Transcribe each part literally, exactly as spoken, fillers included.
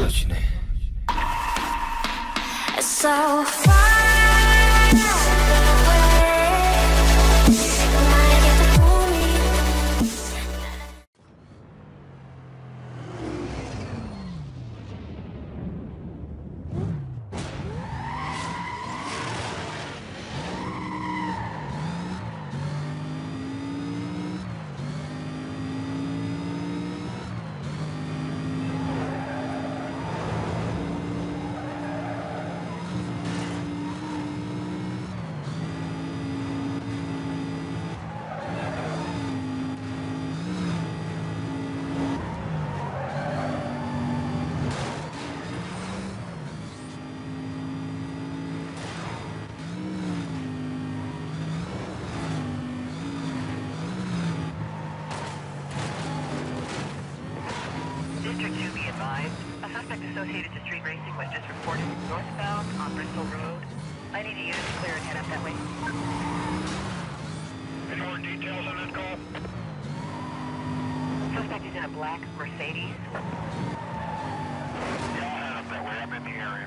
margine. So far District two be advised. A suspect associated to street racing was just reported northbound on Bristol Road. I need a unit to clear and head up that way. Any more details on that call? Suspect is in a black Mercedes. Yeah, I'll head up that way. I'm in the area.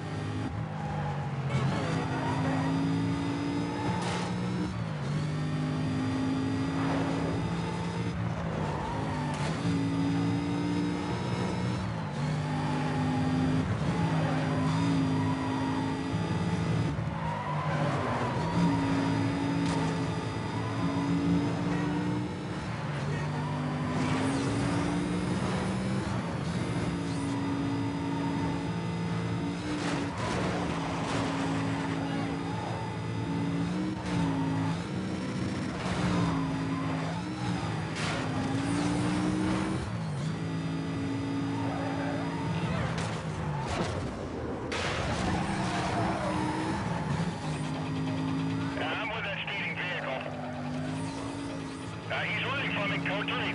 Uh, he's running from it, code three.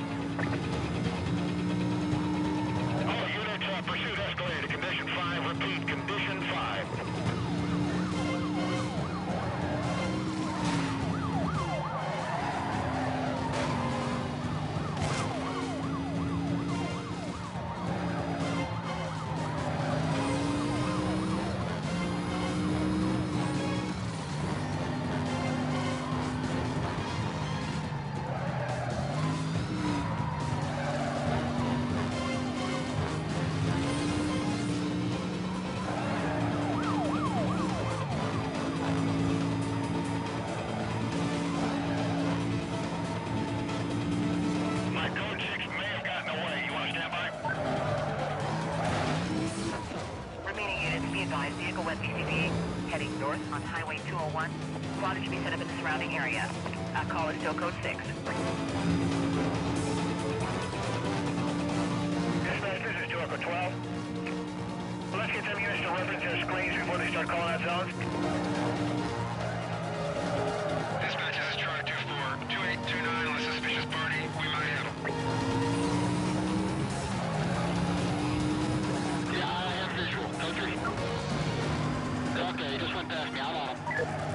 All units, uh, pursuit escalated. Condition five, repeat, condition five. Vehicle west E C V, heading north on Highway two oh one. Squad should be set up in the surrounding area. Uh, call is still code six. Dispatch, this is Joker twelve. Let's get some units to reference their screens before they start calling out zones. Dispatch, this is Charlie two four. two eight two nine on a suspicious party. We might have them. Yeah, I have visual. Code three. Okay, he just went past me. I'm on him.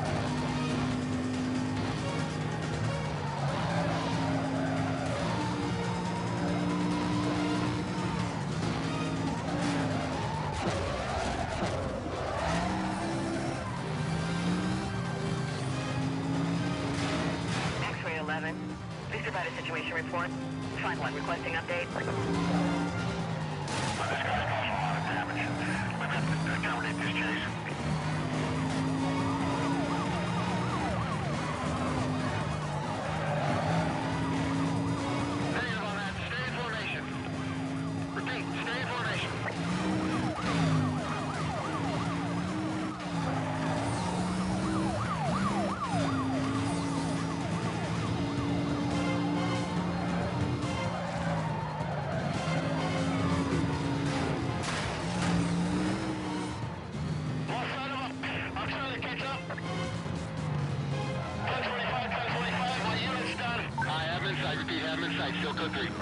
X-ray eleven. Please provide a situation report. Find one requesting update. Well, this guy's causing a lot of damage. We're going to have to terminate this chase. Negative on that. Stay in formation. Repeat, stay in formation. I repeat, have him in sight. Still code three.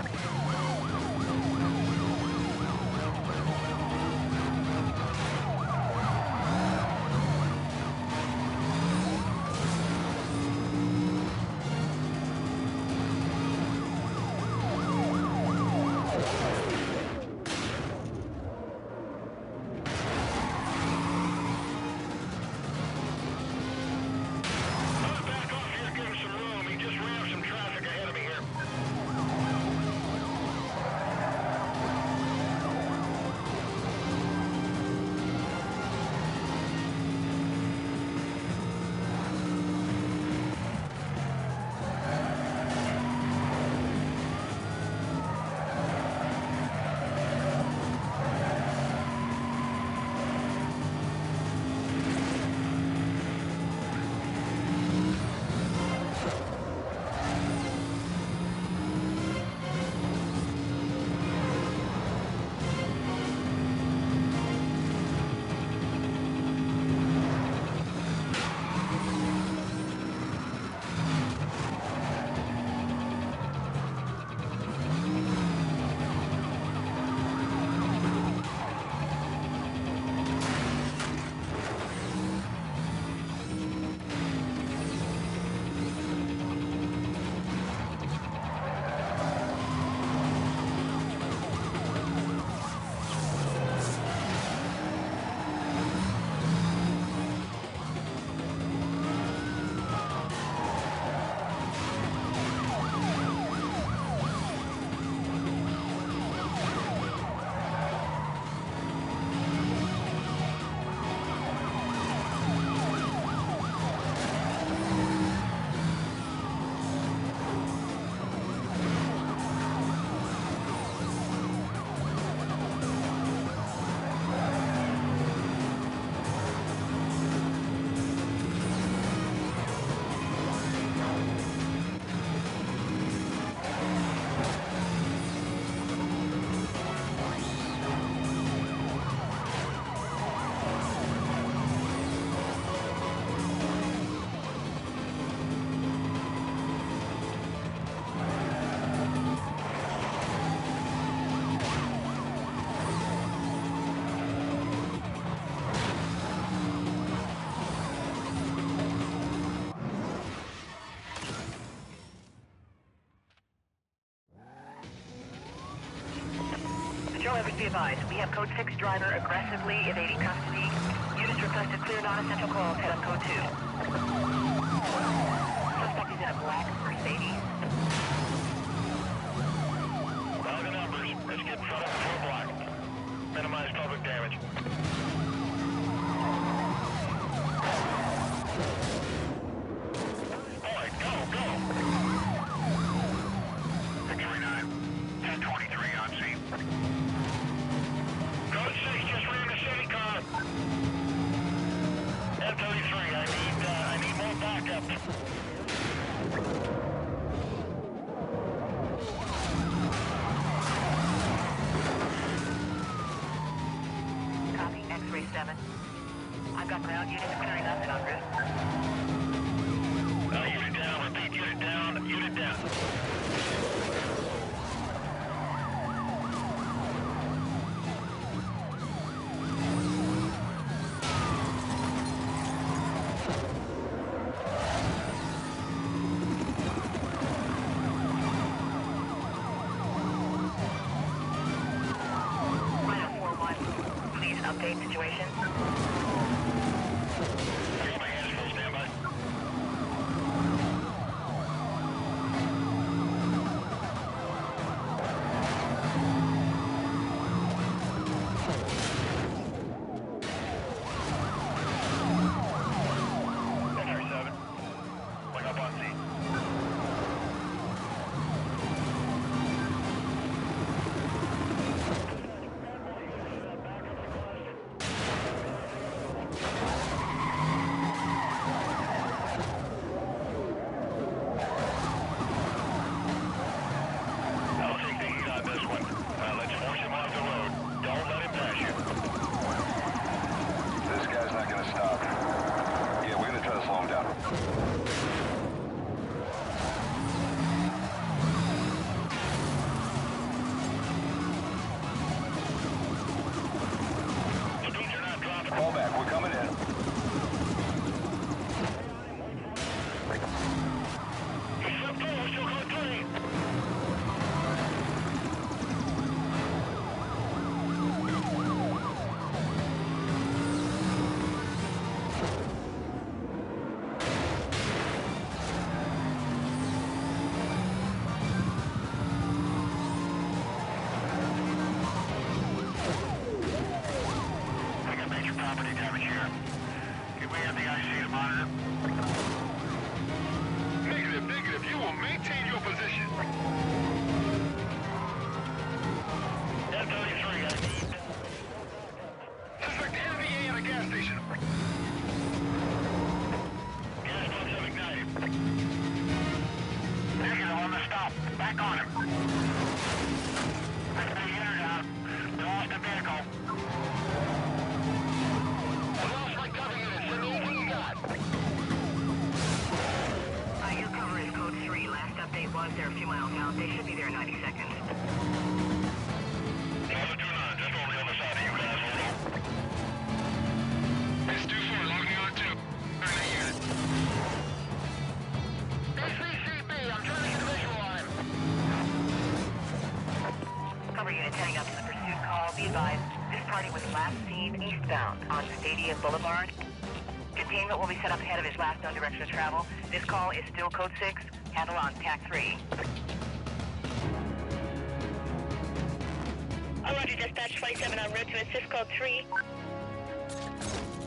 Be advised, we have code six driver aggressively evading custody. Units requested clear non-essential calls, head on code two. Suspect is in a black Mercedes. Dial the numbers. Let's get in front of the four block. Minimize public damage. Boy, go, go! Victory nine. ten twenty-three on scene. Code six just ran a city car. F thirty-three, I need, uh, I need more backup. Copy, X-ray seven. I've got ground units clearing up and en route. Uh, unit down, repeat, unit down, unit down. Rhino four one, please update situation. I got my hands full, stand by. Victory seven. Look up on scene. I'll take the heat on this one. Uh, let's force him off the road. Don't let him pass you. This guy's not gonna stop. Yeah, we're gonna try to slow him down. Speeds are not dropping. Fall back, we're coming in. He slipped through, we're still code three. I got major property damage here. Can we have the I C to monitor? Negative, negative. You will maintain your position. F thirty-three, I need... Suspect N V A at a gas station. Gas pumps have ignited. Negative on the stop. Back on him. Let's take her down. We lost the vehicle. We lost my cover unit. Send me anything you got. Uh, your cover is code three. Last update was they're a few miles out. They should be there in ninety seconds. Delta two nine, just on the other side of you guys. Hold on. It's two four, logging on two. Turn that unit. S V C B, I'm trying to get a visual on him. Cover unit heading up to the pursuit call. Be advised, this party was last seen eastbound on Stadium Boulevard. Containment will be set up ahead of his last known direction of travel. This call is still code six. Handle on T A C three. Oh, Roger, dispatch twenty-seven en route to assist code three.